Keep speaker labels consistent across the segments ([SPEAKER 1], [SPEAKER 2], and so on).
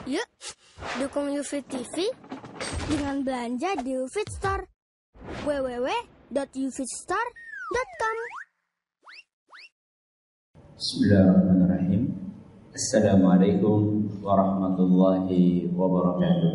[SPEAKER 1] Yuk, dukung UFIT TV dengan belanja di UFIT Store. www.ufitstore.com.
[SPEAKER 2] Bismillahirrahmanirrahim. Assalamualaikum warahmatullahi wabarakatuh.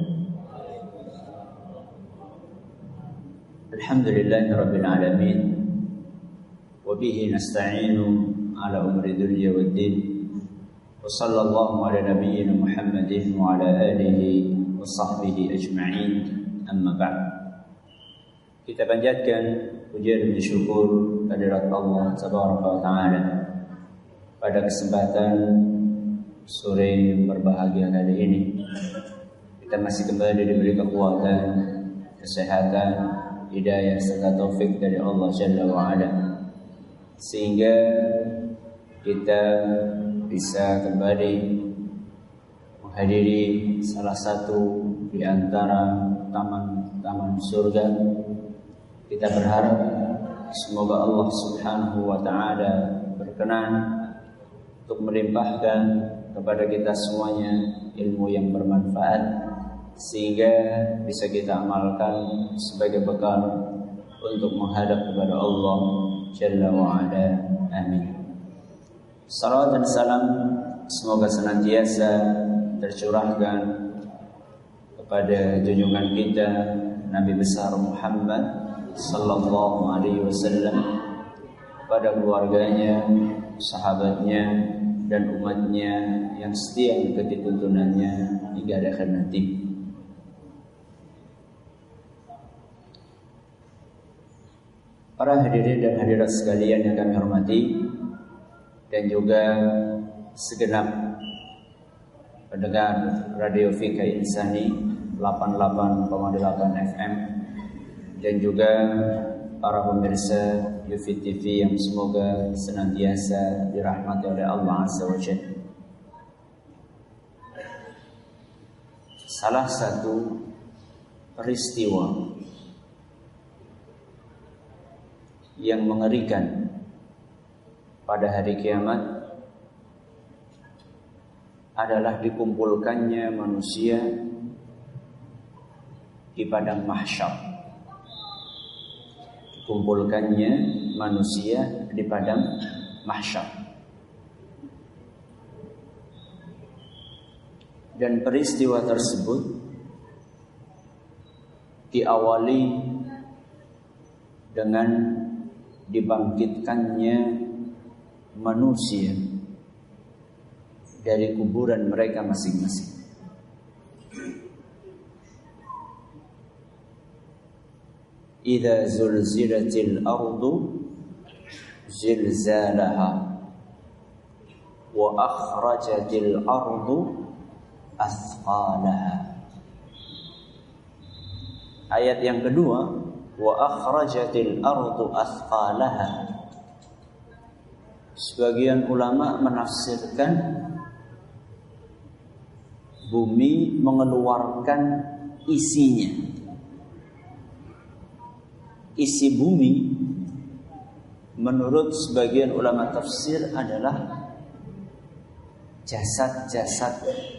[SPEAKER 2] Alhamdulillahirabbil alamin. Wa bihi nasta'inu ala umuri dunya waddin. Wa sallallahu ala nabiyyina Muhammadin wa ala alihi wa sahbihi ajma'in. Amma ba'd. Kita panjatkan pujian dan syukur kehadirat Allah Tabaraka wa Ta'ala pada kesempatan sore yang berbahagia kali ini. Kita masih kembali diberi kekuatan, kesehatan, hidayah serta taufik dari Allah Jalla wa Ala, sehingga kita bisa kembali menghadiri salah satu di antara taman-taman surga. Kita berharap semoga Allah Subhanahu wa Ta'ala berkenan untuk melimpahkan kepada kita semuanya ilmu yang bermanfaat, sehingga bisa kita amalkan sebagai bekal untuk menghadap kepada Allah Jalla wa'ala. Amin. Salawat dan salam semoga senantiasa tercurahkan kepada junjungan kita Nabi besar Muhammad sallallahu alaihi wasallam, kepada keluarganya, sahabatnya, dan umatnya yang setia mengikuti tuntunannya hingga akhir nanti. Para hadirin dan hadirat sekalian yang kami hormati, dan juga segenap pendengar Radio Fika Insani 88,8 FM, dan juga para pemirsa UFIT TV yang semoga senantiasa dirahmati oleh Allah Azza wa Jalla. Salah satu peristiwa yang mengerikan pada hari kiamat adalah dikumpulkannya manusia di padang mahsyar. Dikumpulkannya manusia di padang mahsyar. Dan peristiwa tersebut diawali dengan dibangkitkannya manusia dari kuburan mereka masing-masing. Idza zulzilatil ardu zilzalaha wa akhrajatil ardu athqalaha. Ayat yang kedua, wa akhrajatil ardu athqalaha. Sebagian ulama menafsirkan bumi mengeluarkan isinya. Isi bumi menurut sebagian ulama tafsir adalah jasad-jasad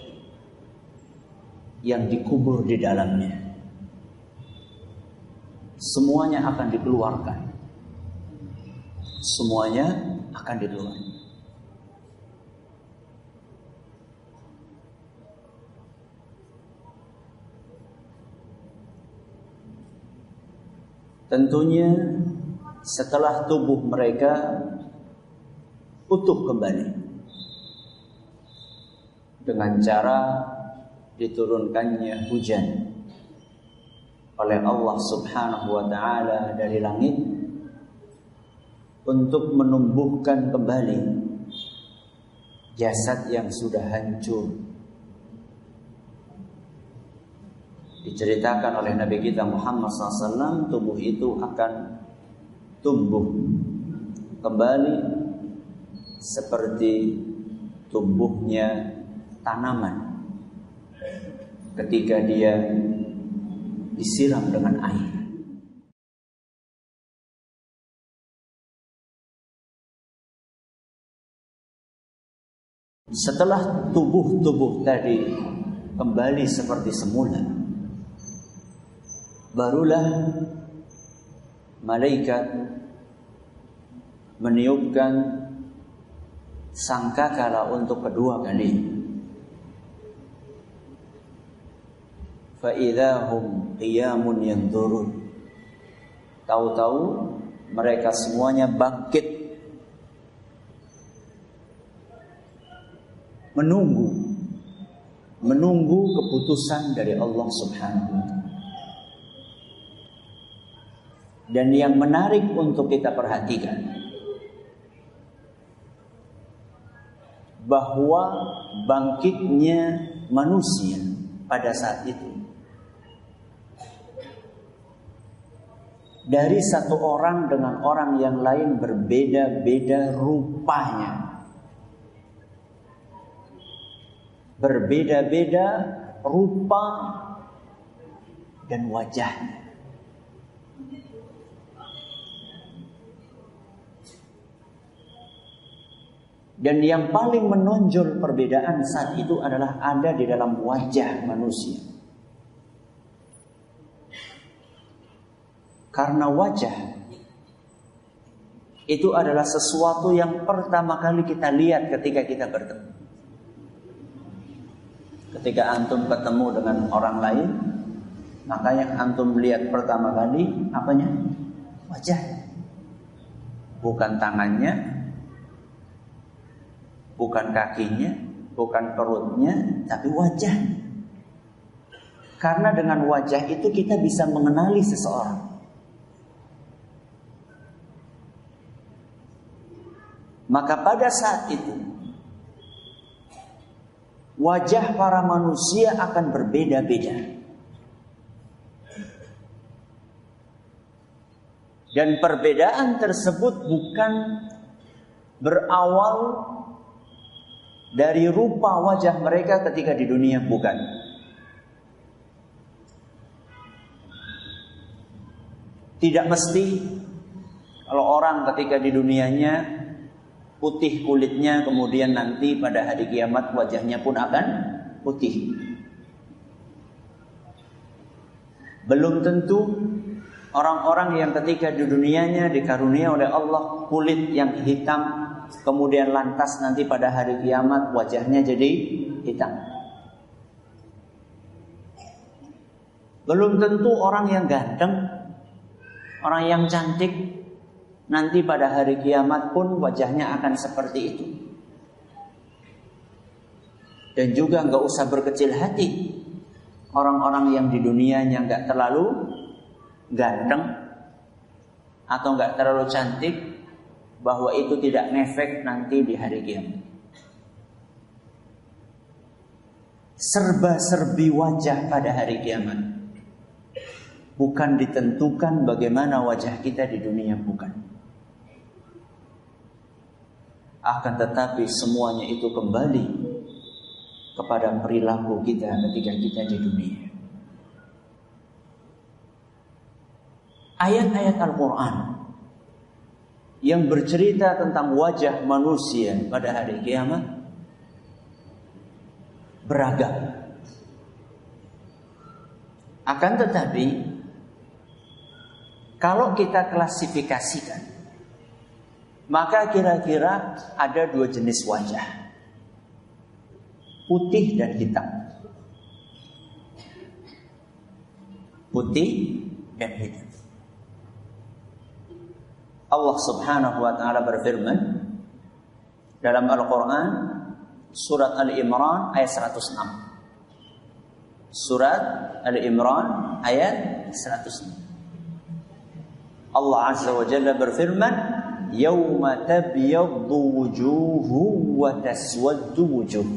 [SPEAKER 2] yang dikubur di dalamnya. Semuanya akan dikeluarkan. Semuanya akan dikeluarkan. Tentunya setelah tubuh mereka utuh kembali dengan cara diturunkannya hujan oleh Allah Subhanahu wa Ta'ala dari langit untuk menumbuhkan kembali jasad yang sudah hancur. Diceritakan oleh Nabi kita Muhammad SAW, tubuh itu akan tumbuh kembali seperti tumbuhnya tanaman ketika dia disiram dengan air. Setelah tubuh-tubuh tadi kembali seperti semula, barulah malaikat meniupkan sangkakala untuk kedua kali. Fa idzahum qiyamun yanzurun. Tahu-tahu mereka semuanya bangkit, menunggu keputusan dari Allah Subhanahu wa ta'ala. Dan yang menarik untuk kita perhatikan, bahwa bangkitnya manusia pada saat itu dari satu orang dengan orang yang lain berbeda-beda rupanya, berbeda-beda rupa dan wajahnya. Dan yang paling menonjol perbedaan saat itu adalah ada di dalam wajah manusia. Karena wajah itu adalah sesuatu yang pertama kali kita lihat ketika kita bertemu. Ketika antum ketemu dengan orang lain, maka yang antum lihat pertama kali apanya? Wajahnya. Bukan tangannya, bukan kakinya, bukan perutnya, tapi wajahnya. Karena dengan wajah itu kita bisa mengenali seseorang. Maka pada saat itu wajah para manusia akan berbeda-beda. Dan perbedaan tersebut bukan berawal dari rupa wajah mereka ketika di dunia, bukan. Tidak mesti kalau orang ketika di dunianya putih kulitnya, kemudian nanti pada hari kiamat wajahnya pun akan putih. Belum tentu orang-orang yang ketika di dunianya dikarunia oleh Allah kulit yang hitam, kemudian lantas nanti pada hari kiamat wajahnya jadi hitam. Belum tentu orang yang ganteng, orang yang cantik, nanti pada hari kiamat pun wajahnya akan seperti itu. Dan juga nggak usah berkecil hati orang-orang yang di dunianya nggak terlalu ganteng atau nggak terlalu cantik, bahwa itu tidak ngefek nanti di hari kiamat. Serba-serbi wajah pada hari kiamat bukan ditentukan bagaimana wajah kita di dunia, bukan. Akan tetapi semuanya itu kembali kepada perilaku kita ketika kita di dunia. Ayat-ayat Al-Quran yang bercerita tentang wajah manusia pada hari kiamat beragam. Akan tetapi kalau kita klasifikasikan, maka kira-kira ada dua jenis wajah, putih dan hitam. Putih dan hitam. Allah Subhanahu wa ta'ala berfirman dalam Al-Quran surat Al-Imran ayat 106. Surat Al-Imran ayat 106. Allah Azza wa Jalla berfirman, "Yauma tabyaddu wujuhu wa taswaddu wujuh."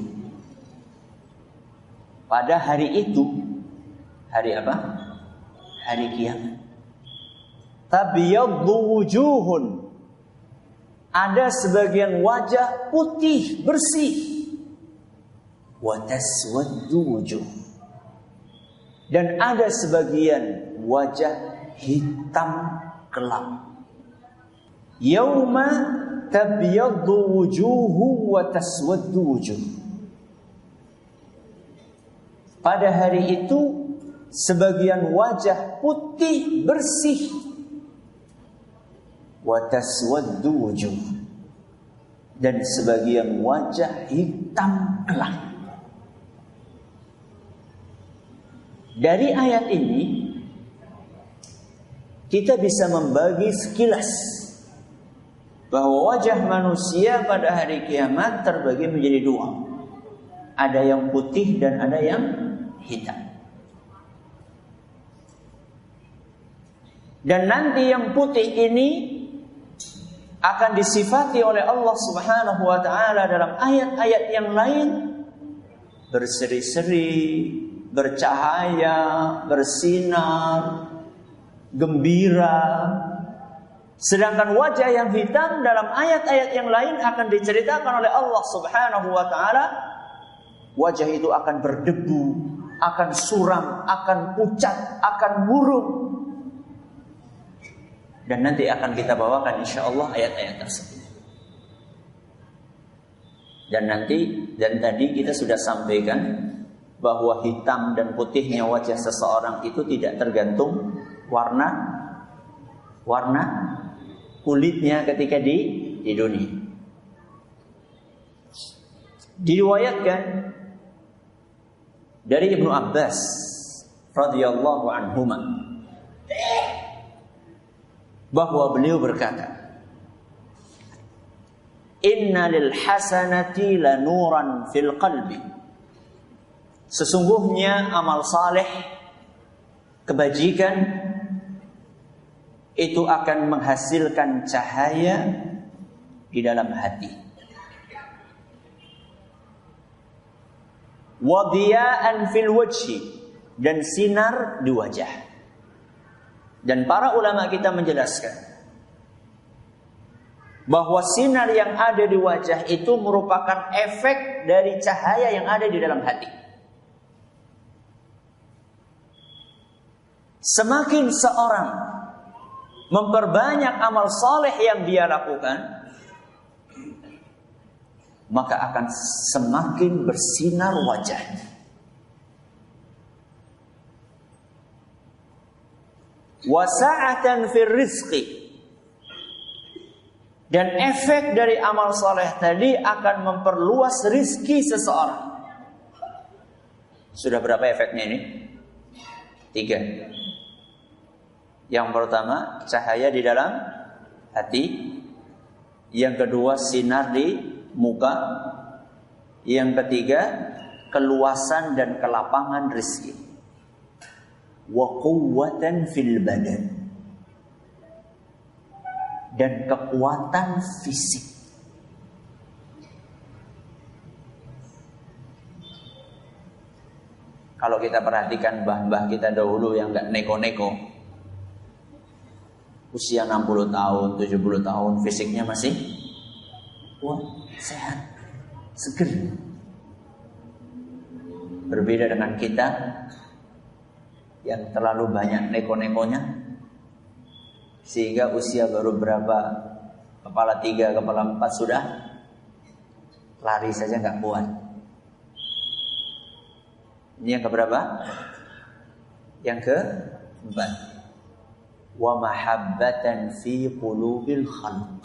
[SPEAKER 2] Pada hari itu, hari apa? Hari kiamat. Tabyaddu wujuhun, ada sebagian wajah putih bersih, wa taswaddu wujuh, dan ada sebagian wajah hitam kelam. Yauma tabyaddu wujuhu wa taswaddu wujuh. pada hari itu sebagian wajah putih bersih, wa taswaddu wujuh, dan sebagian wajah hitam kelam. Dari ayat ini kita bisa membagi sekilas bahwa wajah manusia pada hari kiamat terbagi menjadi dua. Ada yang putih dan ada yang hitam. Dan nanti yang putih ini akan disifati oleh Allah Subhanahu wa taala dalam ayat-ayat yang lain, berseri-seri, bercahaya, bersinar, gembira. Sedangkan wajah yang hitam dalam ayat-ayat yang lain akan diceritakan oleh Allah Subhanahu wa taala, wajah itu akan berdebu, akan suram, akan pucat, akan murung. Dan nanti akan kita bawakan insyaallah ayat-ayat tersebut. Dan tadi kita sudah sampaikan bahwa hitam dan putihnya wajah seseorang itu tidak tergantung warna kulitnya ketika di dunia. Diriwayatkan dari Ibnu Abbas radhiyallahu anhuma bahwa beliau berkata, "Inna lil hasanati lanuran fil qalbi." Sesungguhnya amal saleh, kebajikan itu akan menghasilkan cahaya di dalam hati. Wa diya'an fil wajhi, dan sinar di wajah. Dan para ulama kita menjelaskan bahwa sinar yang ada di wajah itu merupakan efek dari cahaya yang ada di dalam hati. Semakin seorang memperbanyak amal saleh yang dia lakukan, maka akan semakin bersinar wajahnya. Wasa'atan fir rizqi, dan efek dari amal saleh tadi akan memperluas rizki seseorang. Sudah berapa efeknya ini? 3. Yang pertama, cahaya di dalam hati. Yang kedua, sinar di muka. Yang ketiga, keluasan dan kelapangan rezeki. Wa quwwatan fil badan, dan kekuatan fisik. Kalau kita perhatikan mbah-mbah kita dahulu yang gak neko-neko, usia 60 tahun, 70 tahun, fisiknya masih kuat, sehat, seger. Berbeda dengan kita yang terlalu banyak neko-nekonya, sehingga usia baru berapa, kepala 3, kepala 4 sudah lari saja gak kuat. Ini yang keberapa? Yang keempat. Wa mahabbatan fi qulubil khalq.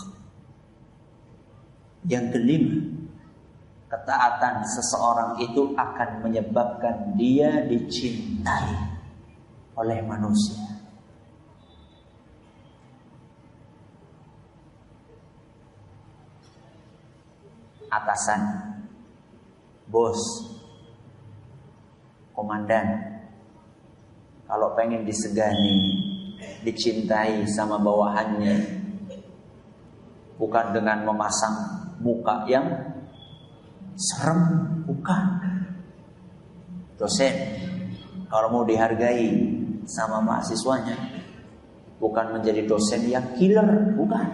[SPEAKER 2] Yang kelima, ketaatan seseorang itu akan menyebabkan dia dicintai oleh manusia. Atasan, bos, komandan, kalau pengen disegani, dicintai sama bawahannya, bukan dengan memasang muka yang serem, bukan. Dosen, kalau mau dihargai sama mahasiswanya, bukan menjadi dosen yang killer, bukan.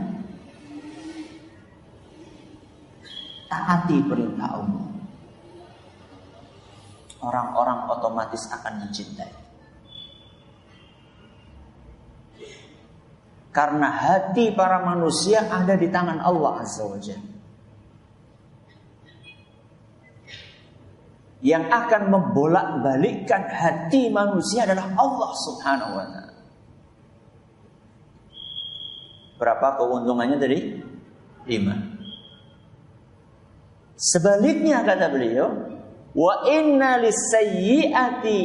[SPEAKER 2] Taati perintah Allah, orang-orang otomatis akan mencintai. Karena hati para manusia ada di tangan Allah Azza wa Jalla. Yang akan membolak-balikkan hati manusia adalah Allah Subhanahu wa ta'ala. Berapa keuntungannya tadi? 5. Sebaliknya kata beliau, wa inna lis-sayyi'ati,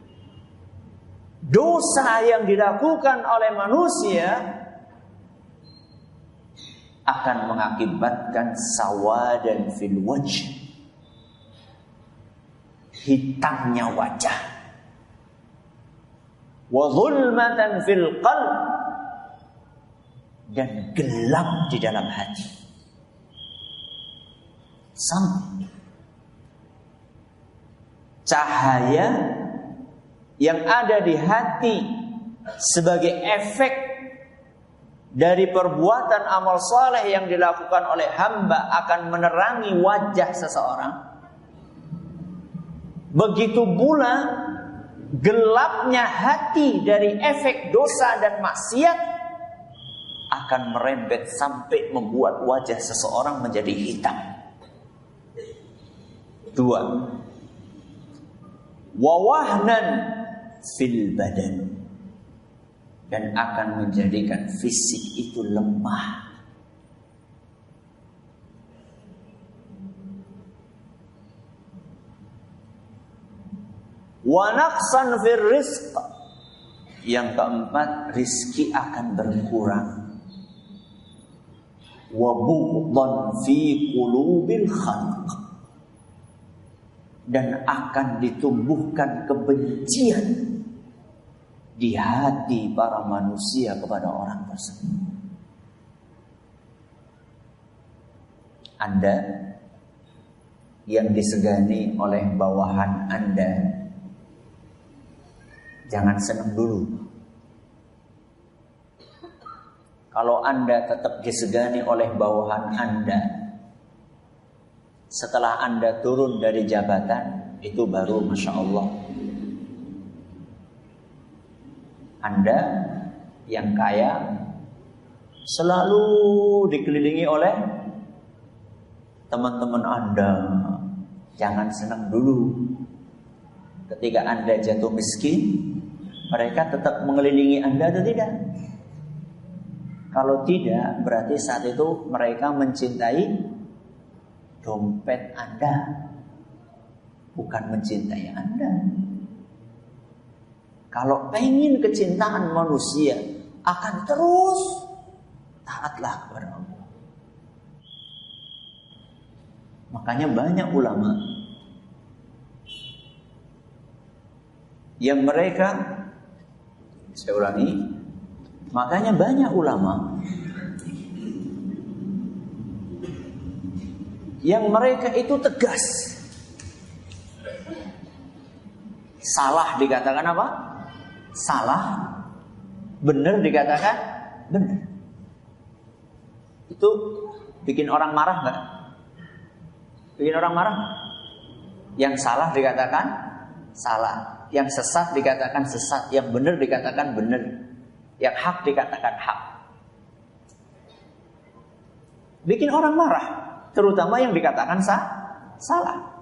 [SPEAKER 2] dosa yang dilakukan oleh manusia akan mengakibatkan sawadan fil wajh, hitamnya wajah, wa zulmatan fil qalb, dan gelap di dalam hati. Sampai cahaya yang ada di hati sebagai efek dari perbuatan amal saleh yang dilakukan oleh hamba akan menerangi wajah seseorang. Begitu pula gelapnya hati dari efek dosa dan maksiat akan merembet sampai membuat wajah seseorang menjadi hitam. 2. Wawahnan fil badan, dan akan menjadikan fisik itu lemah. Wa naqsan fil rizq, yang keempat, rizki akan berkurang. Wa bughdan fi qulubil khalq, dan akan ditumbuhkan kebencian di hati para manusia kepada orang tersebut. Anda yang disegani oleh bawahan Anda, jangan senang dulu. Kalau Anda tetap disegani oleh bawahan Anda, setelah Anda turun dari jabatan, itu baru Masya Allah. Anda yang kaya selalu dikelilingi oleh teman-teman Anda. Jangan senang dulu. Ketika Anda jatuh miskin, mereka tetap mengelilingi Anda atau tidak? Kalau tidak, berarti saat itu mereka mencintai dompet Anda, bukan mencintai Anda. Kalau pengen kecintaan manusia, akan terus taatlah kepada Allah. Makanya banyak ulama yang mereka, saya ulangi, makanya banyak ulama yang mereka itu tegas. Salah dikatakan apa? Salah. Benar dikatakan benar. Itu bikin orang marah nggak? Bikin orang marah? Yang salah dikatakan salah, yang sesat dikatakan sesat, yang benar dikatakan benar, yang hak dikatakan hak. Bikin orang marah, terutama yang dikatakan salah.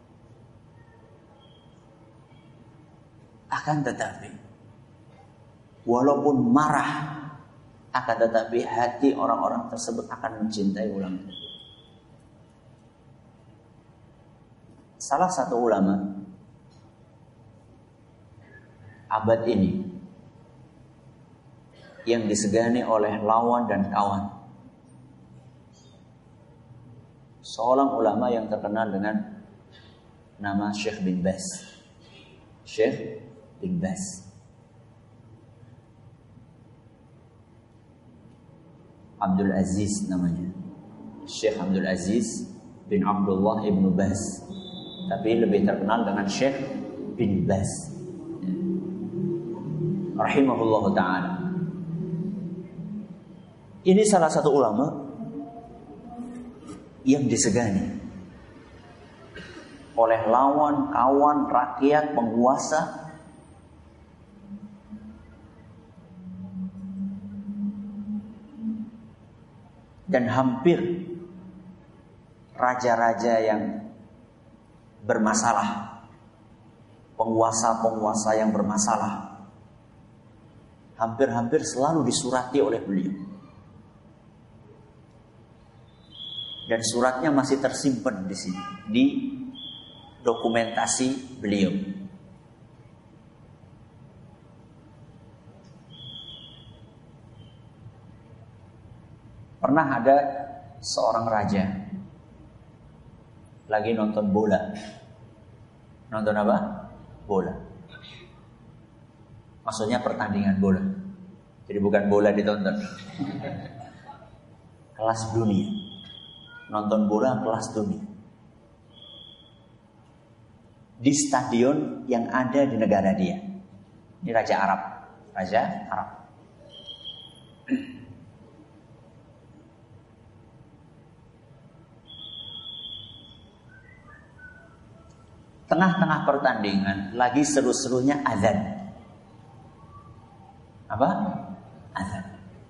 [SPEAKER 2] Akan tetapi, walaupun marah, akan tetapi hati orang-orang tersebut akan mencintai ulama. Salah satu ulama abad ini yang disegani oleh lawan dan kawan, seorang ulama yang terkenal dengan nama Syekh bin Baz. Syekh bin Baz. Abdul Aziz namanya. Syekh Abdul Aziz bin Abdullah ibn Baz. Tapi lebih terkenal dengan Syekh bin Baz. Rahimahullah ta'ala. Ini salah satu ulama yang disegani oleh lawan, kawan, rakyat, penguasa, dan hampir raja-raja yang bermasalah, penguasa-penguasa yang bermasalah, hampir-hampir selalu disurati oleh beliau. Dan suratnya masih tersimpan di sini, di dokumentasi beliau. Pernah ada seorang raja lagi nonton bola. Nonton apa? Bola. Maksudnya pertandingan bola. Jadi bukan bola ditonton. Kelas dunia. Nonton bola kelas dunia. Di stadion yang ada di negara dia. Ini Raja Arab. Raja Arab. Tengah-tengah pertandingan lagi seru-serunya azan. Apa? Azan.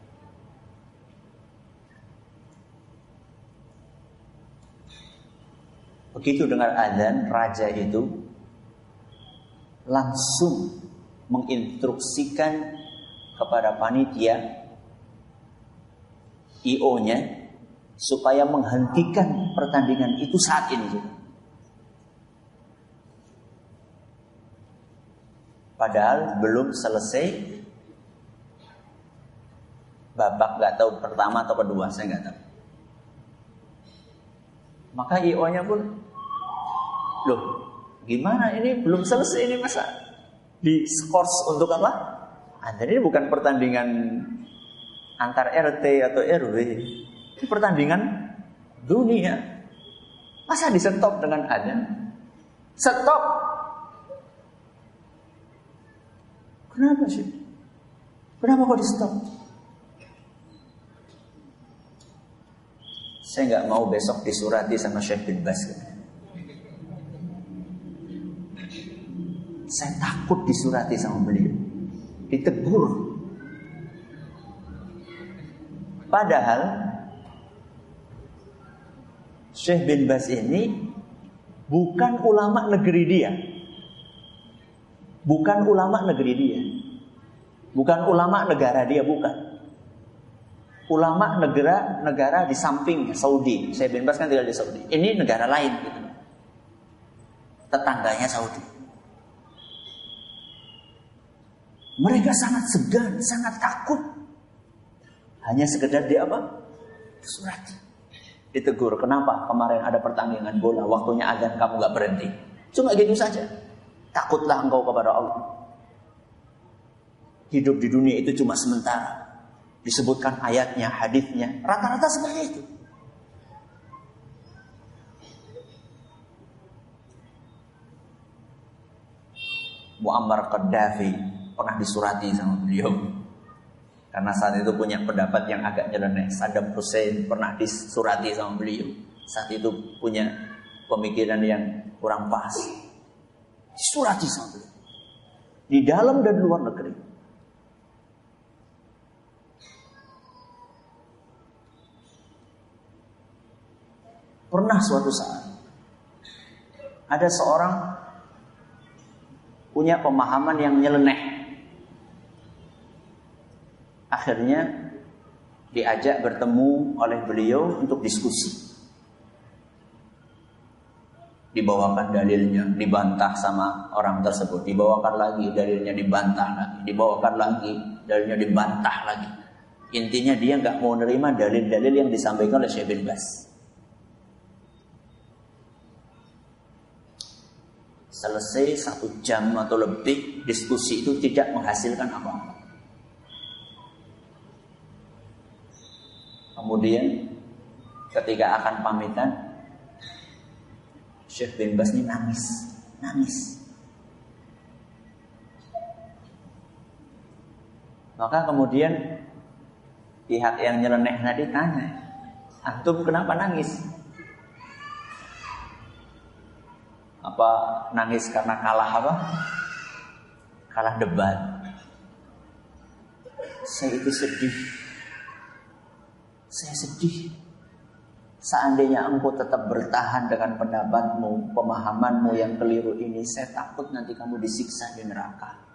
[SPEAKER 2] Begitu dengar azan, raja itu langsung menginstruksikan kepada panitia IO-nya supaya menghentikan pertandingan itu saat ini juga. Padahal belum selesai babak, nggak tahu pertama atau kedua, saya nggak tahu. Maka IO-nya pun, loh, gimana ini belum selesai ini masa di skors untuk apa? Ini bukan pertandingan antar RT atau RW, ini pertandingan dunia. Masa di stop dengan azan? Stop. Kenapa sih? Kenapa kok di stop? Saya nggak mau besok disurati sama Syekh bin Baz. Saya takut disurati sama beliau, ditegur. Padahal Syekh bin Baz ini bukan ulama negeri dia. Bukan ulama negeri dia. Bukan ulama negara dia, bukan. Ulama negara di sampingnya, Saudi. Syekh bin Baz kan tinggal di Saudi. Ini negara lain gitu. Tetangganya Saudi. Mereka sangat segan, sangat takut. Hanya sekedar dia apa? Surat. Ditegur, kenapa kemarin ada pertandingan bola, waktunya azan kamu gak berhenti. Cuma gitu saja. Takutlah engkau kepada Allah. Hidup di dunia itu cuma sementara. Disebutkan ayatnya, hadisnya, rata-rata seperti itu. Muammar Gaddafi pernah disurati sama beliau. Karena saat itu punya pendapat yang agak nyeleneh. Saddam Hussein pernah disurati sama beliau. Saat itu punya pemikiran yang kurang pas. Disurati sama beliau. Di dalam dan luar negeri. Pernah suatu saat ada seorang punya pemahaman yang nyeleneh. Akhirnya diajak bertemu oleh beliau untuk diskusi. Dibawakan dalilnya, dibantah sama orang tersebut. Dibawakan lagi, dalilnya dibantah lagi. Dibawakan lagi, dalilnya dibantah lagi. Intinya dia nggak mau nerima dalil-dalil yang disampaikan oleh Syekh bin Baz. Selesai 1 jam atau lebih, diskusi itu tidak menghasilkan apa-apa. Kemudian ketika akan pamitan, Syekh bin Baz ini nangis. Maka kemudian pihak yang nyeleneh tadi tanya, antum kenapa nangis? Apa nangis karena kalah apa? Kalah debat. Saya itu sedih. Saya sedih. Seandainya engkau tetap bertahan dengan pendapatmu, pemahamanmu yang keliru ini, saya takut nanti kamu disiksa di neraka.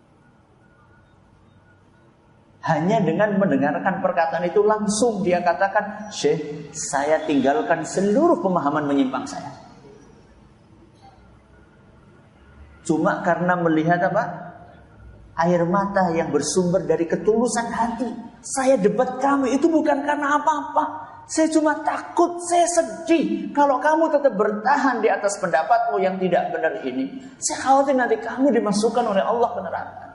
[SPEAKER 2] Hanya dengan mendengarkan perkataan itu langsung dia katakan, Syekh, saya tinggalkan seluruh pemahaman menyimpang saya. Cuma karena melihat apa? Air mata yang bersumber dari ketulusan hati. Saya debat kamu itu bukan karena apa-apa. Saya cuma takut, saya sedih kalau kamu tetap bertahan di atas pendapatmu yang tidak benar ini. Saya khawatir nanti kamu dimasukkan oleh Allah ke neraka.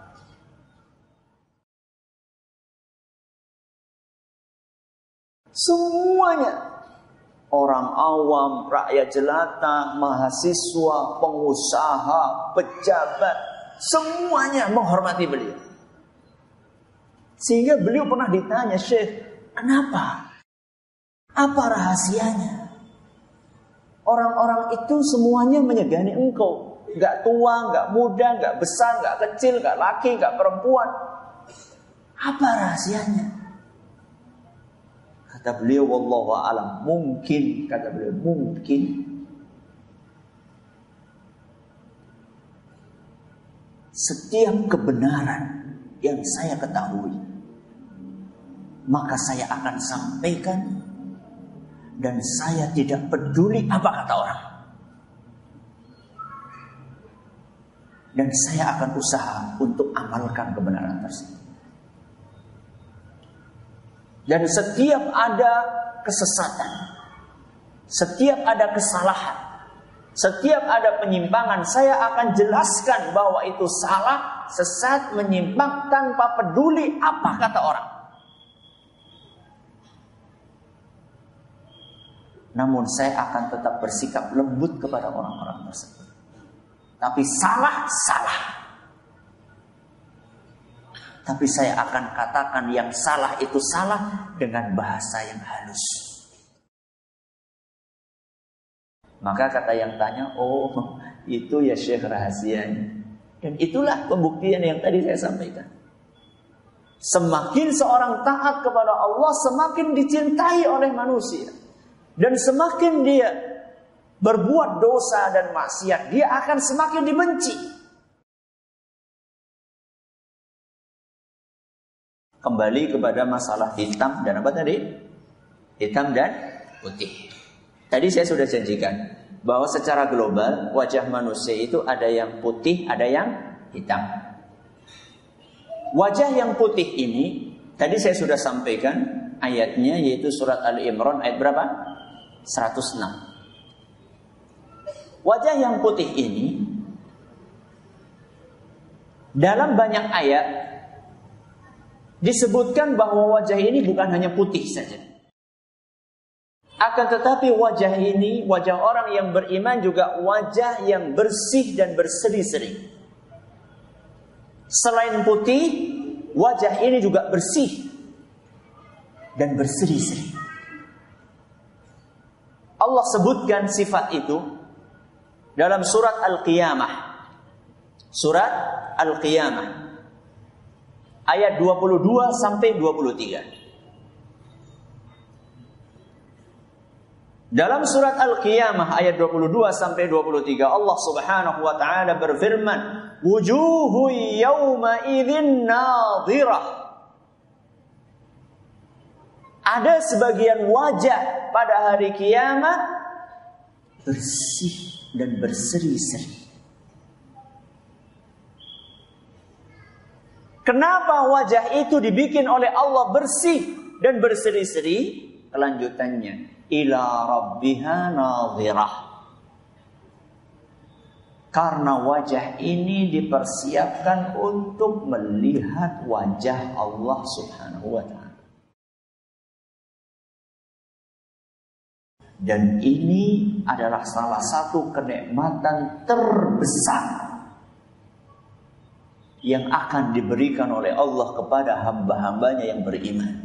[SPEAKER 2] Semuanya, orang awam, rakyat jelata, mahasiswa, pengusaha, pejabat, semuanya menghormati beliau. Sehingga beliau pernah ditanya, Syekh, kenapa? Apa rahasianya? Orang-orang itu semuanya menyegani engkau. Gak tua, gak muda, gak besar, gak kecil, gak laki, gak perempuan. Apa rahasianya? Kata beliau, wallahu a'lam, mungkin, kata beliau, mungkin setiap kebenaran yang saya ketahui, maka saya akan sampaikan. Dan saya tidak peduli apa kata orang. Dan saya akan usaha untuk amalkan kebenaran tersebut. Dan setiap ada kesesatan, setiap ada kesalahan, setiap ada penyimpangan, saya akan jelaskan bahwa itu salah, sesat, menyimpang tanpa peduli apa kata orang. Namun saya akan tetap bersikap lembut kepada orang-orang tersebut. Tapi salah, salah. Tapi saya akan katakan yang salah itu salah dengan bahasa yang halus. Maka kata yang tanya, oh itu ya Syekh rahasianya. Dan itulah pembuktian yang tadi saya sampaikan. Semakin seorang taat kepada Allah, semakin dicintai oleh manusia. Dan semakin dia berbuat dosa dan maksiat, dia akan semakin dibenci. Kembali kepada masalah hitam dan apa tadi? Hitam dan putih. Tadi saya sudah janjikan bahwa secara global wajah manusia itu ada yang putih, ada yang hitam. Wajah yang putih ini, tadi saya sudah sampaikan ayatnya, yaitu surat Ali Imran ayat berapa? 106. Wajah yang putih ini dalam banyak ayat disebutkan bahwa wajah ini bukan hanya putih saja. Akan tetapi wajah ini, wajah orang yang beriman juga wajah yang bersih dan berseri-seri. Selain putih, wajah ini juga bersih dan berseri-seri. Allah sebutkan sifat itu dalam surat Al-Qiyamah. Surat Al-Qiyamah ayat 22 sampai 23. Dalam surat Al-Qiyamah ayat 22 sampai 23 Allah Subhanahu wa taala berfirman, "Wujuhu yawma idzin nadhirah." Ada sebagian wajah pada hari kiamat bersih dan berseri-seri. Kenapa wajah itu dibikin oleh Allah bersih dan berseri-seri? Kelanjutannya, ila rabbiha nadhirah. Karena wajah ini dipersiapkan untuk melihat wajah Allah Subhanahu wa ta'ala. Dan ini adalah salah satu kenikmatan terbesar yang akan diberikan oleh Allah kepada hamba-hambanya yang beriman.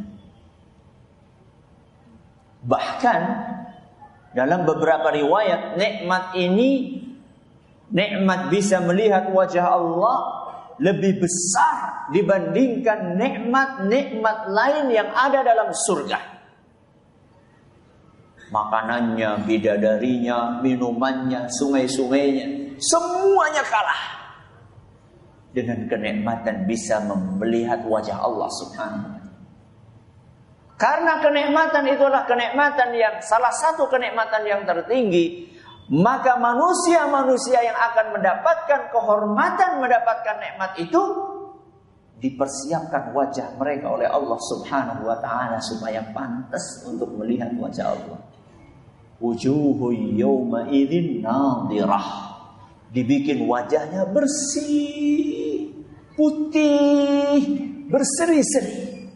[SPEAKER 2] Bahkan dalam beberapa riwayat, nikmat ini, nikmat bisa melihat wajah Allah, lebih besar dibandingkan nikmat-nikmat lain yang ada dalam surga. Makanannya, bidadarinya, minumannya, sungai-sungainya, semuanya kalah dengan kenikmatan bisa melihat wajah Allah Subhanahu wa ta'ala. Karena kenikmatan itulah kenikmatan yang salah satu kenikmatan yang tertinggi, maka manusia-manusia yang akan mendapatkan kehormatan mendapatkan nikmat itu dipersiapkan wajah mereka oleh Allah Subhanahu wa ta'ala supaya pantas untuk melihat wajah Allah. Wujuhu yawma idzin nadhirah. Dibikin wajahnya bersih, putih, berseri-seri.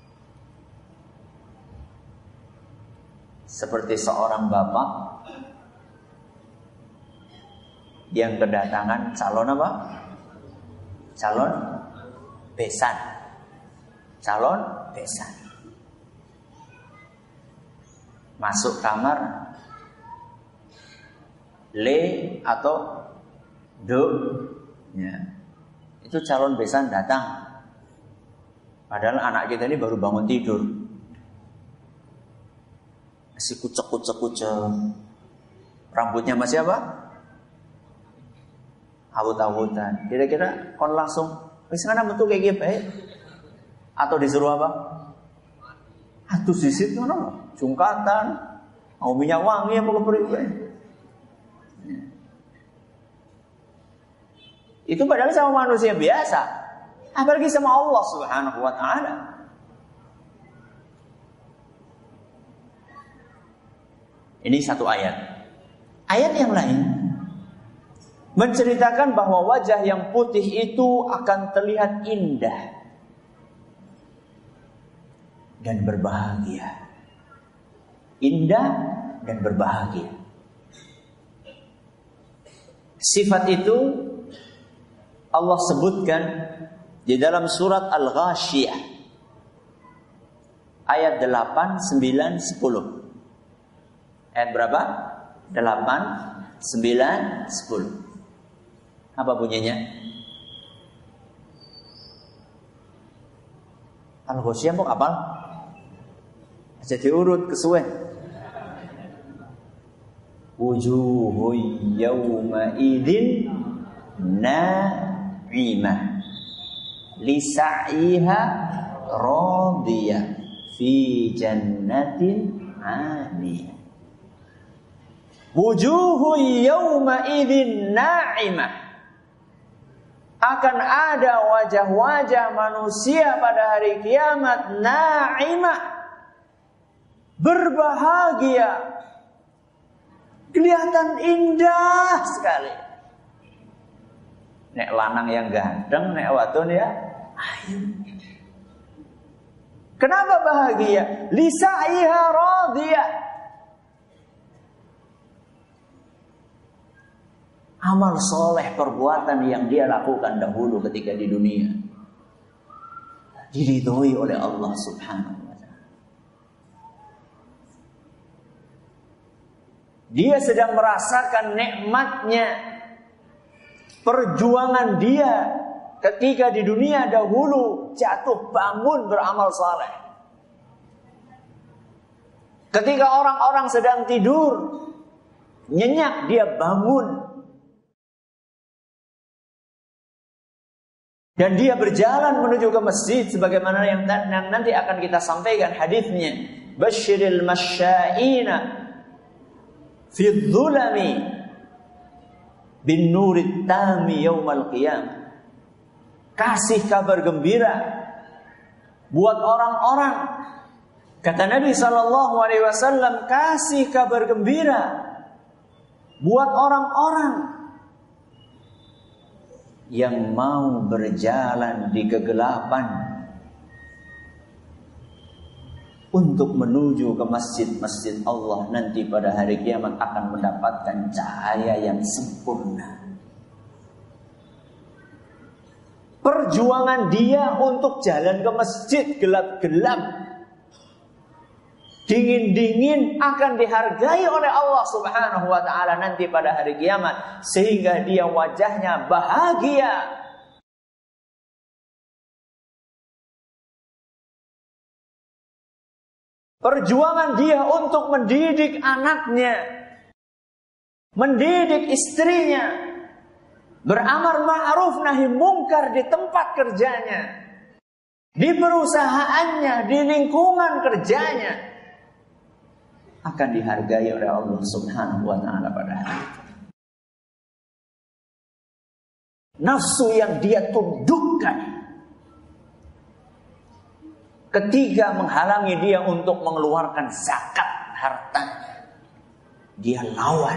[SPEAKER 2] Seperti seorang bapak yang kedatangan calon apa? Calon besan. Calon besan. Masuk kamar, le atau do, ya. Itu calon besan datang. Padahal anak kita ini baru bangun tidur, masih kucek, rambutnya masih apa? Awut-awutan. Kira-kira kon langsung wis ngana metu kayak gitu bae? Atau disuruh apa? Atus sisit ngono, jungkatan, mau minyak wangi apa kepriwe? Itu padahal sama manusia biasa, apalagi sama Allah Subhanahu wa ta'ala. Ini satu ayat. Ayat yang lain menceritakan bahwa wajah yang putih itu akan terlihat indah dan berbahagia. Indah dan berbahagia. Sifat itu Allah sebutkan di dalam surat Al-Ghasyiyah ayat 8, 9, 10. Ayat berapa? 8, 9, 10. Apa bunyinya? Al-Ghasyiyah mau apal? Aja diurut kesuwen. Wujuhu yawma idzin na'imah li sa'iha radiyah fi jannatin 'aliyah. Wujuhu yawma idzin na'imah. Akan ada wajah-wajah manusia pada hari kiamat na'imah, berbahagia, kelihatan indah sekali. Nek lanang yang ganteng, nek wadon ya ayu. Kenapa bahagia? Lisa'iha radiyah. Amal soleh, perbuatan yang dia lakukan dahulu ketika di dunia diridhoi oleh Allah Subhanahu wa ta'ala. Dia sedang merasakan nikmatnya perjuangan dia ketika di dunia dahulu jatuh bangun beramal saleh. Ketika orang-orang sedang tidur nyenyak, dia bangun. Dan dia berjalan menuju ke masjid sebagaimana yang nanti akan kita sampaikan hadisnya. Basyiril masya'ina fi dhulami bin nurit tami yaumal qiyamah. Kasih kabar gembira buat orang-orang, kata Nabi SAW, kasih kabar gembira buat orang-orang yang mau berjalan di kegelapan untuk menuju ke masjid-masjid Allah nanti pada hari kiamat akan mendapatkan cahaya yang sempurna. Perjuangan dia untuk jalan ke masjid gelap-gelap, dingin-dingin akan dihargai oleh Allah Subhanahu wa ta'ala nanti pada hari kiamat, sehingga dia wajahnya bahagia. Perjuangan dia untuk mendidik anaknya, mendidik istrinya, beramar ma'ruf nahi mungkar di tempat kerjanya, di perusahaannya, di lingkungan kerjanya, akan dihargai oleh Allah Subhanahu wa ta'ala pada hari itu. Nafsu yang dia tundukkan ketika menghalangi dia untuk mengeluarkan zakat hartanya, dia lawan.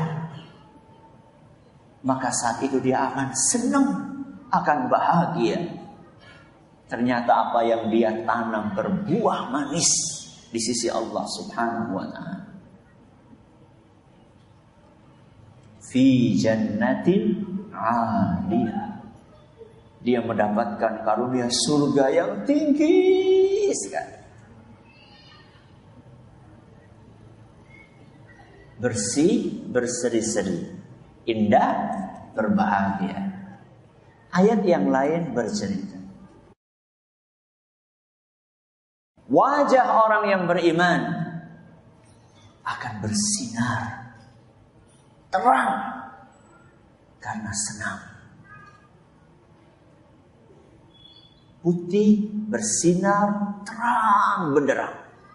[SPEAKER 2] Maka saat itu dia akan senang, akan bahagia. Ternyata apa yang dia tanam berbuah manis di sisi Allah Subhanahu wa ta'ala. Fi jannatin 'aliyah. Dia mendapatkan karunia surga yang tinggi sekali. Bersih, berseri-seri, indah, berbahagia. Ayat yang lain bercerita, wajah orang yang beriman akan bersinar terang karena senang. Putih, bersinar, terang benderang.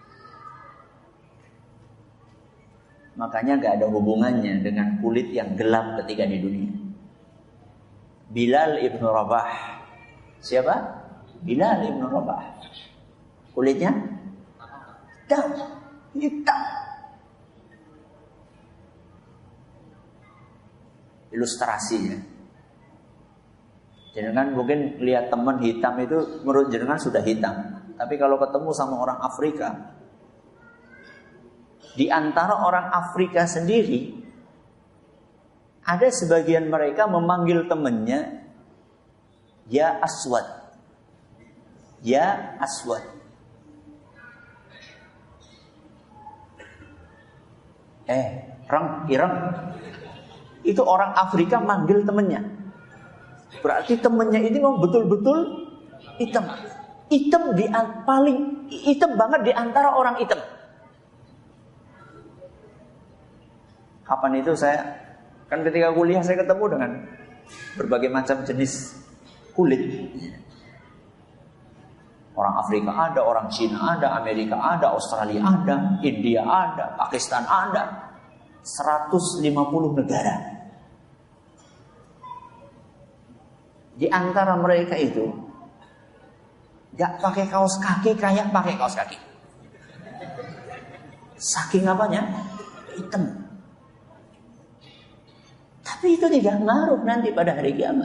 [SPEAKER 2] Makanya gak ada hubungannya dengan kulit yang gelap ketika di dunia. Bilal ibn Rabah. Siapa? Bilal ibn Rabah. Kulitnya hitam. Hitam. Ilustrasinya. Jenengan mungkin lihat teman hitam itu menurut jenengan sudah hitam. Tapi kalau ketemu sama orang Afrika, di antara orang Afrika sendiri, ada sebagian mereka memanggil temannya ya aswad. Ya aswad. Ireng. Itu orang Afrika manggil temannya. Berarti temannya ini mau betul-betul hitam. Hitam paling hitam banget di antara orang hitam. Kapan itu saya, kan ketika kuliah saya ketemu dengan berbagai macam jenis kulit. Orang Afrika ada, orang Cina ada, Amerika ada, Australia ada, India ada, Pakistan ada. 150 negara. Di antara mereka itu gak pakai kaos kaki kayak pakai kaos kaki. Saking apanya? Hitam. Tapi itu tidak ngaruh nanti pada hari kiamat.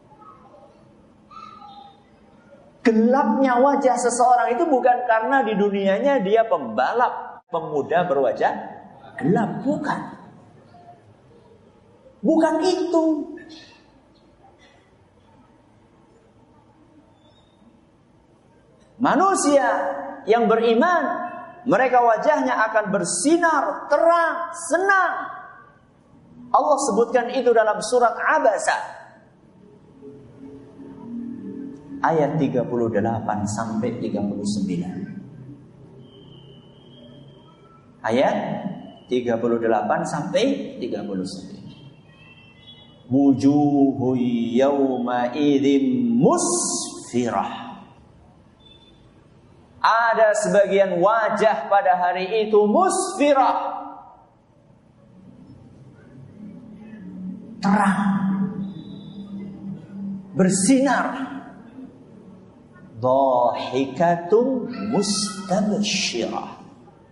[SPEAKER 2] Gelapnya wajah seseorang itu bukan karena di dunianya dia pembalap, pemuda berwajah gelap. Bukan. Bukan itu. Manusia yang beriman, mereka wajahnya akan bersinar, terang, senang. Allah sebutkan itu dalam surat Abasa. Ayat 38 sampai 39. Ayat 38 sampai 39. Wujuhu yawma idzin musfirah. Ada sebagian wajah pada hari itu musfirah, terang, bersinar. Dhahikatum mustabsyirah,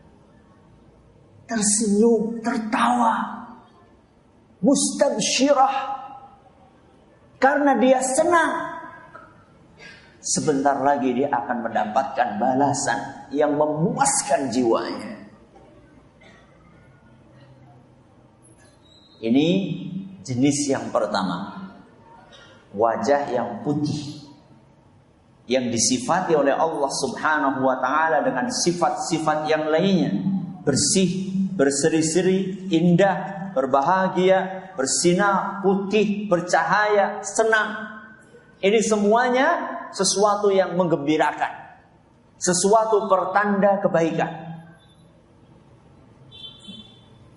[SPEAKER 2] tersenyum, tertawa, mustabsyirah, karena dia senang. Sebentar lagi dia akan mendapatkan balasan yang memuaskan jiwanya. Ini jenis yang pertama, wajah yang putih, yang disifati oleh Allah Subhanahu wa ta'ala dengan sifat-sifat yang lainnya. Bersih, berseri-seri, indah, berbahagia, bersinar, putih, bercahaya, senang. Ini semuanya sesuatu yang menggembirakan, sesuatu pertanda kebaikan.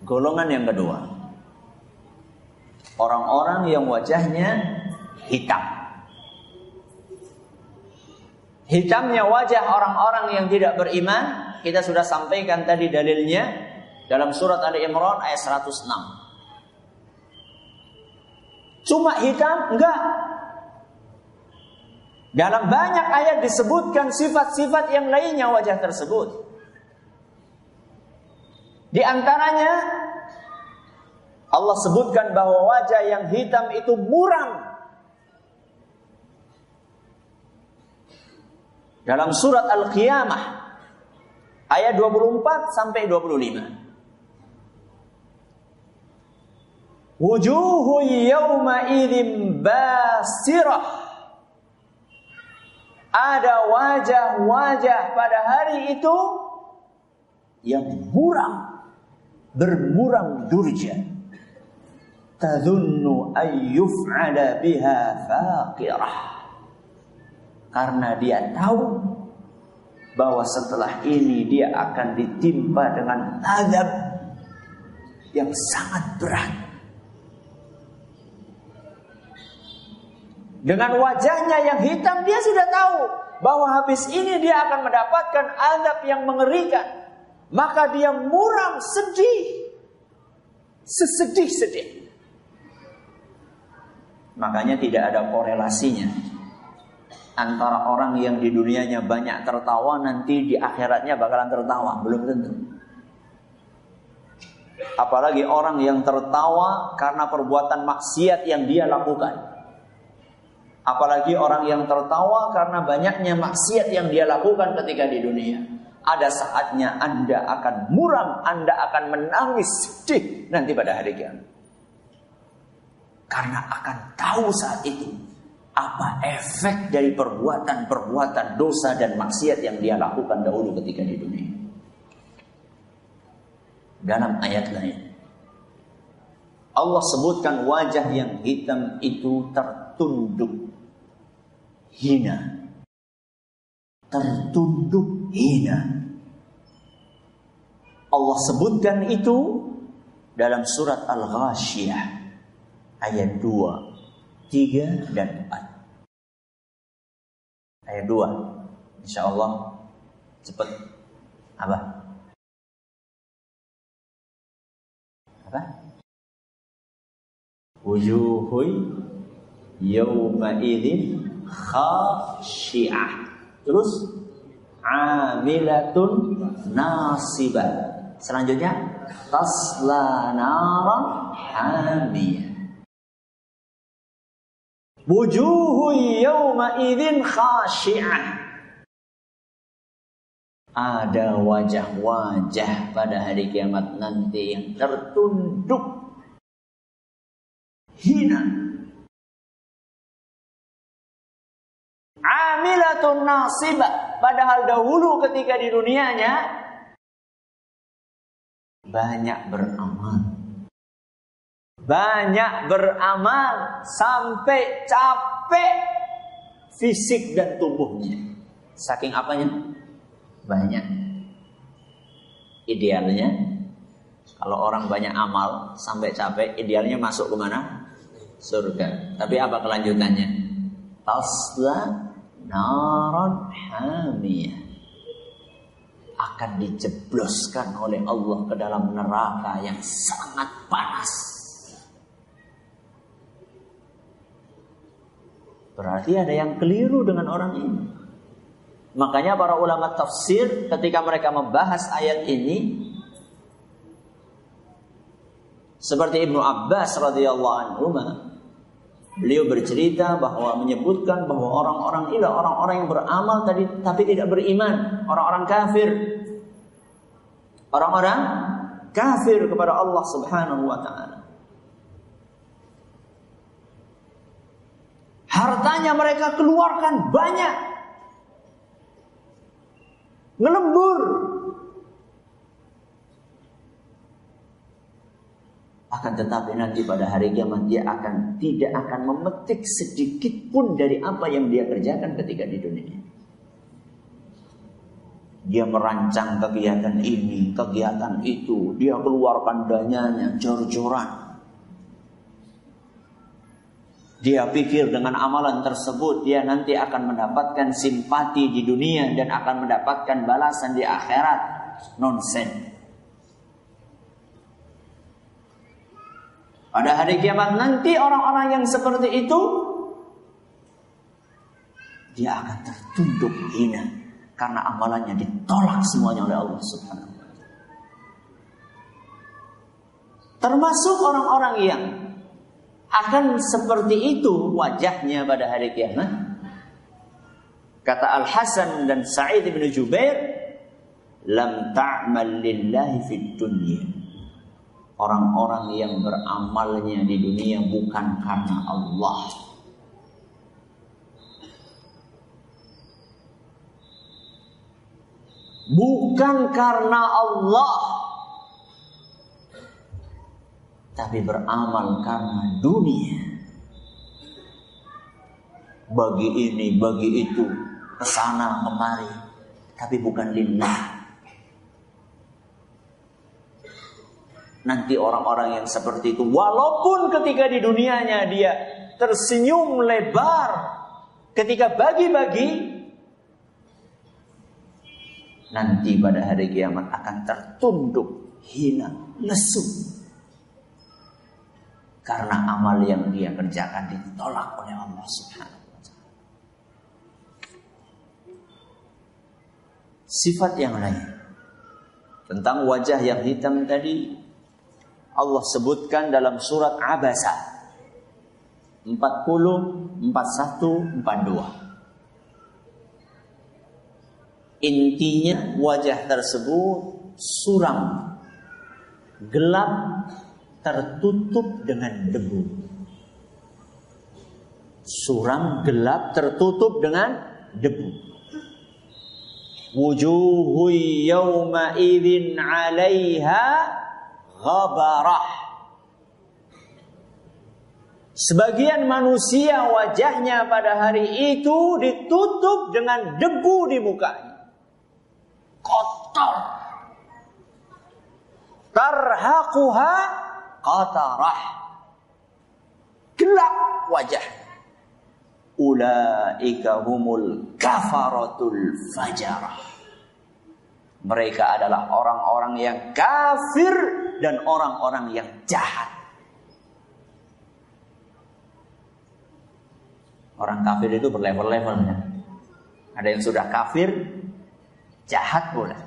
[SPEAKER 2] Golongan yang kedua, orang-orang yang wajahnya hitam. Hitamnya wajah orang-orang yang tidak beriman, kita sudah sampaikan tadi dalilnya dalam surat Ali Imran ayat 106. Cuma hitam? Enggak. Dalam banyak ayat disebutkan sifat-sifat yang lainnya wajah tersebut. Di antaranya Allah sebutkan bahwa wajah yang hitam itu muram. Dalam surat Al-Qiyamah ayat 24 sampai 25. Wujuhu yawma idzin basirah. Ada wajah-wajah pada hari itu yang muram, bermuram durja. Tadhunnu ayyuf'ala biha faqirah. Karena dia tahu bahwa setelah ini dia akan ditimpa dengan azab yang sangat berat. Dengan wajahnya yang hitam dia sudah tahu bahwa habis ini dia akan mendapatkan azab yang mengerikan. Maka dia muram sedih. Sesedih-sedih. Makanya tidak ada korelasinya antara orang yang di dunianya banyak tertawa, nanti di akhiratnya bakalan tertawa. Belum tentu. Apalagi orang yang tertawa karena perbuatan maksiat yang dia lakukan. Apalagi orang yang tertawa karena banyaknya maksiat yang dia lakukan ketika di dunia. Ada saatnya Anda akan muram, Anda akan menangis sedih nanti pada hari kiamat. Karena akan tahu saat itu apa efek dari perbuatan-perbuatan dosa dan maksiat yang dia lakukan dahulu ketika di dunia. Dalam ayat lain Allah sebutkan wajah yang hitam itu tertunduk hina. Tertunduk hina. Allah sebutkan itu dalam surat Al-Ghasyiyah ayat 2, 3 dan 4. Ayat 2. Insyaallah cepat. Apa? Wujuhu yawma idzin khashi'ah. Terus amilatun nasibah. Selanjutnya tasla naran hamiyah. Wujuhu yawma idzin khashi'ah. Ada wajah-wajah pada hari kiamat nanti yang tertunduk hina. Amilatun nasibah. Padahal dahulu ketika di dunianya banyak beramal. Banyak beramal sampai capek fisik dan tubuhnya. Saking apanya? Banyak. Idealnya kalau orang banyak amal sampai capek, idealnya masuk ke mana? Surga. Tapi apa kelanjutannya? Tasla naran hamiyah. Akan dijebloskan oleh Allah ke dalam neraka yang sangat panas. Berarti ada yang keliru dengan orang ini. Makanya para ulama tafsir ketika mereka membahas ayat ini, seperti Ibnu Abbas radhiyallahu anhu, beliau bercerita bahwa menyebutkan bahwa orang-orang ini orang-orang yang beramal tadi tapi tidak beriman, orang-orang kafir. Orang-orang kafir kepada Allah Subhanahu wa taala. Hartanya mereka keluarkan banyak. Ngelembur. Akan tetapi nanti pada hari kiamat dia tidak akan memetik sedikit pun dari apa yang dia kerjakan ketika di dunia. Dia merancang kegiatan ini, kegiatan itu. Dia keluarkan dananya, jor-joran. Dia pikir dengan amalan tersebut dia nanti akan mendapatkan simpati di dunia dan akan mendapatkan balasan di akhirat. Nonsen. Pada hari kiamat nanti orang-orang yang seperti itu dia akan tertunduk hina karena amalannya ditolak semuanya oleh Allah Subhanahu wa taala. Termasuk orang-orang yang akan seperti itu wajahnya pada hari kiamat. Kata Al-Hasan dan Sa'id bin Jubair, lam ta'mal lillahi fid dunya. Orang-orang yang beramalnya di dunia bukan karena Allah. Bukan karena Allah, tapi beramal karena dunia. Bagi ini, bagi itu, kesana kemari, tapi bukan lillah. Nanti orang-orang yang seperti itu, walaupun ketika di dunianya dia tersenyum lebar, ketika bagi-bagi, nanti pada hari kiamat akan tertunduk, hina, lesu. Karena amal yang dia kerjakan ditolak oleh Allah Subhanahu wa taala. Sifat yang lain tentang wajah yang hitam tadi Allah sebutkan dalam surat Abasa 40, 41, 42. Intinya wajah tersebut suram, gelap, tertutup dengan debu. Suram, gelap, tertutup dengan debu. Wujuhu yawma idzin 'alaiha ghabarah. Sebagian manusia wajahnya pada hari itu ditutup dengan debu di mukanya. Kotor. Tarhaquha qatarah. Gelap wajah. Ulaika humul kafaratul fajarah. Mereka adalah orang-orang yang kafir dan orang-orang yang jahat. Orang kafir itu berlevel-levelnya. Ada yang sudah kafir, jahat pula.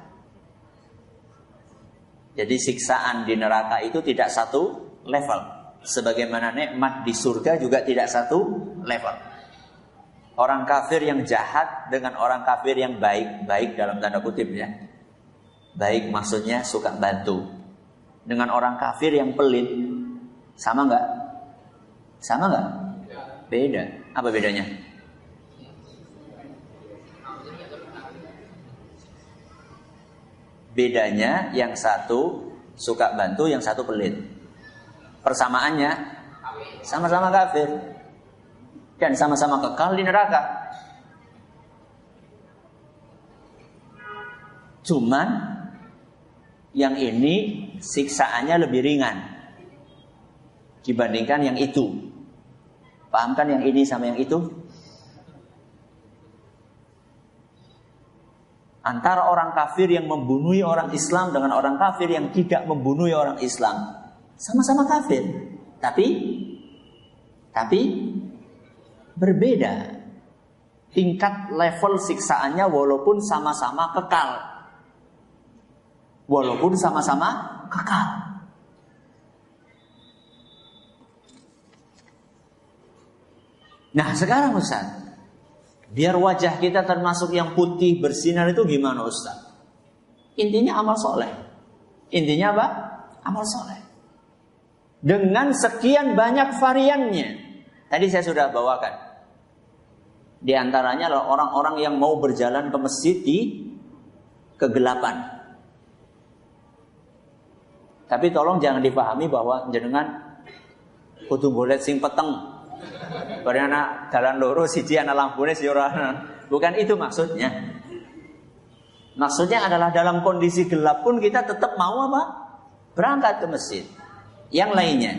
[SPEAKER 2] Jadi siksaan di neraka itu tidak satu level. Sebagaimana nikmat di surga juga tidak satu level. Orang kafir yang jahat dengan orang kafir yang baik, baik dalam tanda kutip ya. Baik maksudnya suka bantu. Dengan orang kafir yang pelit, sama nggak? Sama nggak? Beda. Apa bedanya? Bedanya yang satu suka bantu, yang satu pelit. Persamaannya sama-sama kafir dan sama-sama kekal di neraka. Cuman yang ini siksaannya lebih ringan dibandingkan yang itu. Paham kan yang ini sama yang itu? Antara orang kafir yang membunuh orang Islam dengan orang kafir yang tidak membunuh orang Islam, sama-sama kafir, tapi berbeda tingkat level siksaannya walaupun sama-sama kekal. Walaupun sama-sama kekal. Nah sekarang Ustaz, biar wajah kita termasuk yang putih bersinar itu gimana Ustaz? Intinya amal soleh. Intinya apa? Amal soleh. Dengan sekian banyak variannya. Tadi saya sudah bawakan. Di antaranya adalah orang-orang yang mau berjalan ke masjid di kegelapan. Tapi tolong jangan dipahami bahwa jenengan kudu golek sing peteng. Bari ana dalan loro siji ana lampune si ora. Bukan itu maksudnya. Maksudnya adalah dalam kondisi gelap pun kita tetap mau apa? Berangkat ke masjid. Yang lainnya,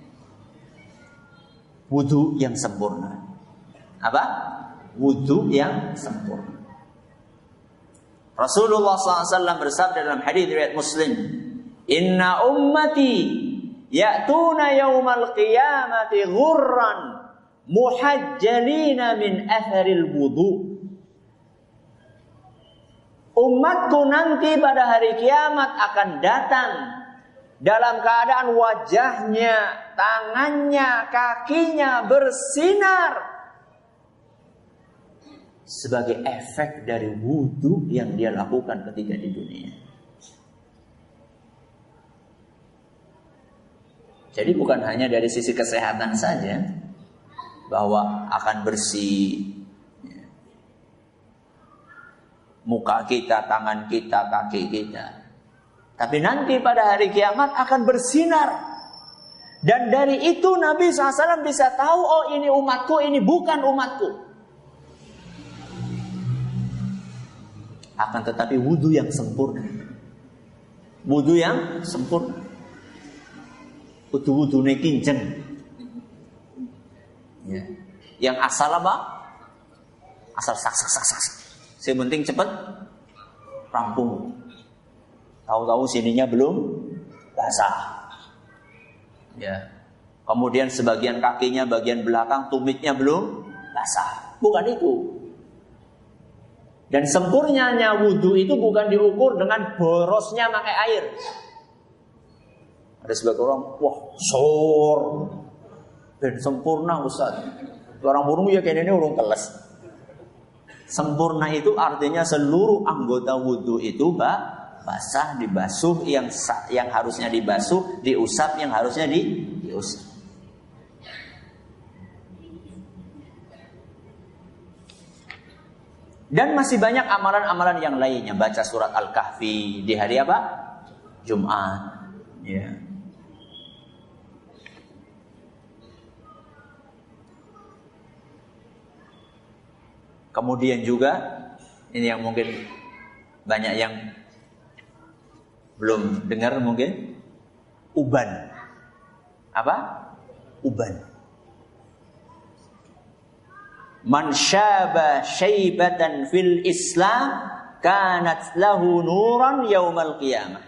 [SPEAKER 2] wudu yang sempurna. Apa? Wudu yang sempurna. Rasulullah SAW bersabda dalam hadis riwayat Muslim, "Inna ummati ya'tuna yaumal qiyamati ghurran muhajjalina min atharil wudu." Umatku nanti pada hari kiamat akan datang dalam keadaan wajahnya, tangannya, kakinya bersinar sebagai efek dari wudu yang dia lakukan ketika di dunia. Jadi bukan hanya dari sisi kesehatan saja bahwa akan bersih muka kita, tangan kita, kaki kita, tapi nanti pada hari kiamat akan bersinar. Dan dari itu Nabi SAW bisa tahu, oh ini umatku, ini bukan umatku. Akan tetapi wudu yang sempurna, wudu yang sempurna, wudu kinceng, ya. Yang asal apa? Asal sak. Yang penting cepat rampung. Tahu-tahu sininya belum basah. Ya. Kemudian sebagian kakinya, bagian belakang, tumitnya belum basah. Bukan itu. Dan sempurnanya wudu itu bukan diukur dengan borosnya pakai air. Ada sebagian orang, wah, sor. Dan sempurna Ustaz. Orang burung ya kayak ini urung teles. Sempurna itu artinya seluruh anggota wudu itu basah, dibasuh, yang harusnya dibasuh, diusap, yang harusnya diusap. Dan masih banyak amalan-amalan yang lainnya. Baca surat Al-Kahfi di hari apa? Jumat. Ya. Kemudian juga, ini yang mungkin banyak yang belum dengar mungkin, uban. Apa? Uban. Man syaba syaibatan fil Islam kanat lahu nuran yaumal qiyamah.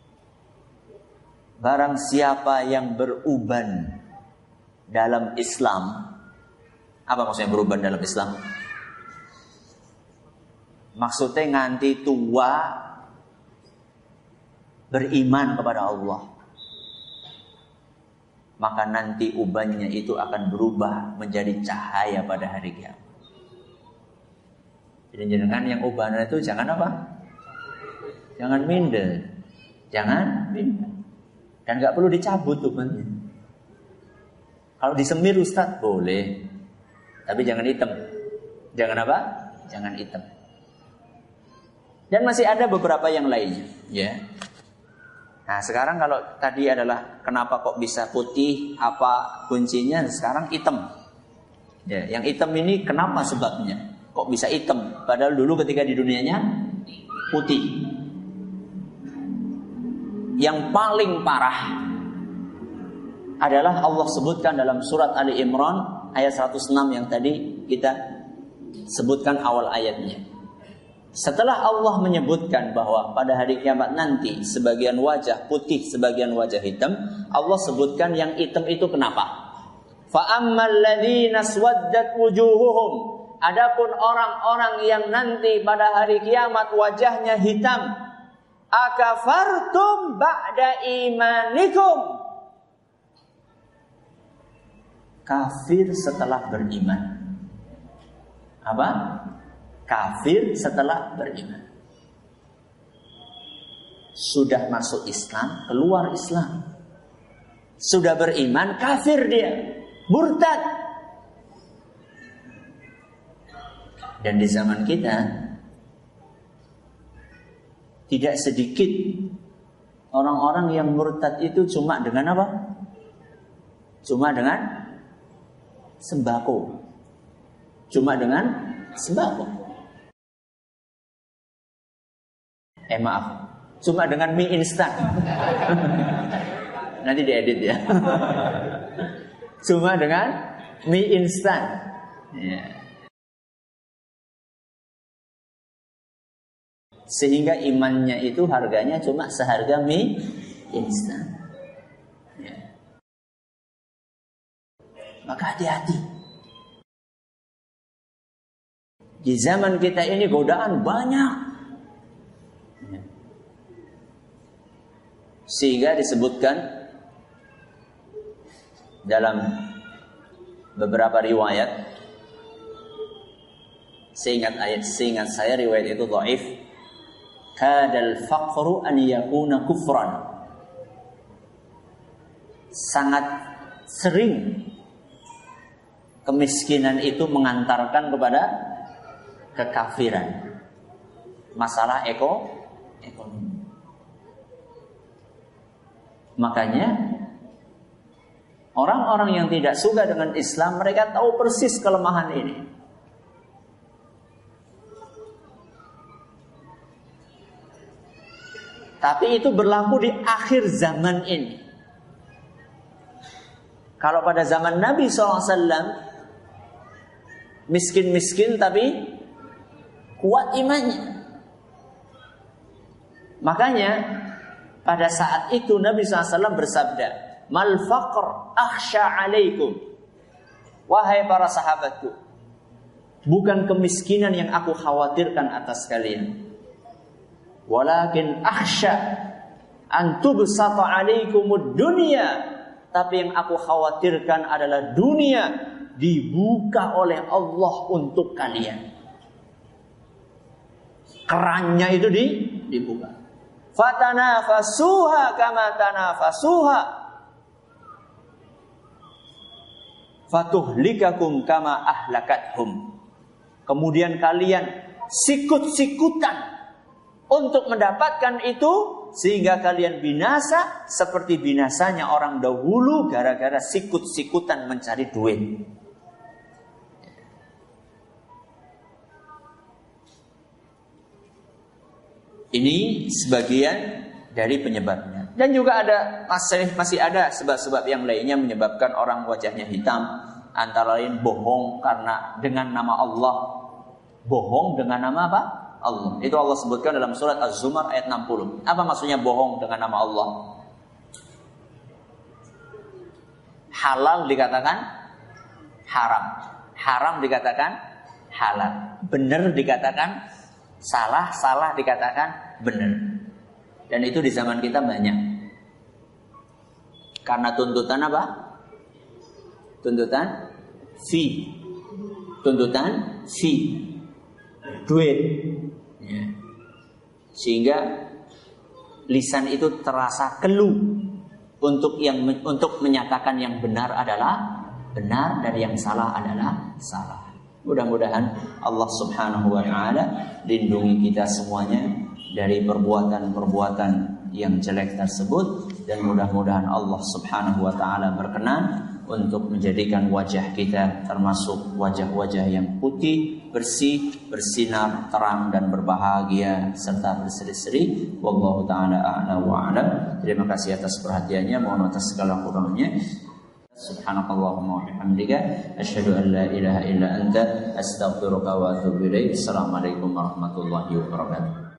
[SPEAKER 2] Barang siapa yang beruban dalam Islam. Apa maksudnya beruban dalam Islam? Maksudnya nganti tua beriman kepada Allah, maka nanti ubannya itu akan berubah menjadi cahaya pada hari kiamat. Jadi jangan yang uban itu jangan apa? Jangan minder, jangan minder, dan nggak perlu dicabut ubannya. Kalau disemir Ustadz boleh, tapi jangan hitam. Jangan apa? Jangan hitam. Dan masih ada beberapa yang lainnya, ya. Nah, sekarang kalau tadi adalah kenapa kok bisa putih, apa kuncinya? Sekarang hitam. Ya, yang hitam ini kenapa sebabnya? Kok bisa hitam? Padahal dulu ketika di dunianya putih. Yang paling parah adalah Allah sebutkan dalam surat Ali Imran ayat 106 yang tadi kita sebutkan awal ayatnya. Setelah Allah menyebutkan bahwa pada hari kiamat nanti sebagian wajah putih, sebagian wajah hitam, Allah sebutkan yang hitam itu kenapa? Fa ammal ladzina swaddat wujuhuhum, adapun orang-orang yang nanti pada hari kiamat wajahnya hitam, akafartum ba'da imanikum, kafir setelah beriman. Apa? Kafir setelah beriman. Sudah masuk Islam, keluar Islam. Sudah beriman, kafir dia, murtad. Dan di zaman kita tidak sedikit orang-orang yang murtad itu cuma dengan apa? Cuma dengan sembako. Cuma dengan sembako. Maaf, cuma dengan mie instan. Nanti diedit ya. Cuma dengan mie instan. Ya. Sehingga imannya itu harganya cuma seharga mie instan. Ya. Maka hati-hati. Di zaman kita ini godaan banyak. Ya. Sehingga disebutkan dalam beberapa riwayat, seingat saya riwayat itu dhaif, kadal faqru an yakuna kufran. Sangat sering kemiskinan itu mengantarkan kepada kekafiran. Masalah ekonomi. Makanya orang-orang yang tidak suka dengan Islam, mereka tahu persis kelemahan ini. Tapi itu berlaku di akhir zaman ini. Kalau pada zaman Nabi SAW, miskin-miskin tapi kuat imannya. Makanya pada saat itu Nabi SAW bersabda, mal faqr akhsha alaikum. Wahai para sahabatku, bukan kemiskinan yang aku khawatirkan atas kalian, walakin akhsha an tubsata alaikumud dunya. Tapi yang aku khawatirkan adalah dunia dibuka oleh Allah untuk kalian. Kerannya itu dibuka. Fatanafasuha kama tanafasuha, fatuhlikakum kama ahlakathum. Kemudian kalian sikut-sikutan untuk mendapatkan itu, sehingga kalian binasa seperti binasanya orang dahulu gara-gara sikut-sikutan mencari duit. Ini sebagian dari penyebabnya. Dan juga ada masih ada sebab-sebab yang lainnya menyebabkan orang wajahnya hitam. Antara lain bohong karena dengan nama Allah. Bohong dengan nama apa? Allah. Itu Allah sebutkan dalam surat Az-Zumar ayat 60. Apa maksudnya bohong dengan nama Allah? Halal dikatakan haram. Haram dikatakan halal. Benar dikatakan salah. Salah dikatakan benar. Dan itu di zaman kita banyak. Karena tuntutan apa? Tuntutan fee. Tuntutan fee. Duit. Ya. Sehingga lisan itu terasa keluh untuk menyatakan yang benar adalah benar dan yang salah adalah salah. Mudah-mudahan Allah Subhanahu wa taala lindungi kita semuanya dari perbuatan-perbuatan yang jelek tersebut, dan mudah-mudahan Allah Subhanahu wa taala berkenan untuk menjadikan wajah kita termasuk wajah-wajah yang putih, bersih, bersinar, terang dan berbahagia serta berseri-seri. Wallahu taala a'la wa a'lam. Terima kasih atas perhatiannya, mohon atas segala kurangnya. Subhanakallahumma wa bihamdika asyhadu an la ilaha illa anta astaghfiruka wa atubu ilaik. Assalamualaikum warahmatullahi wabarakatuh.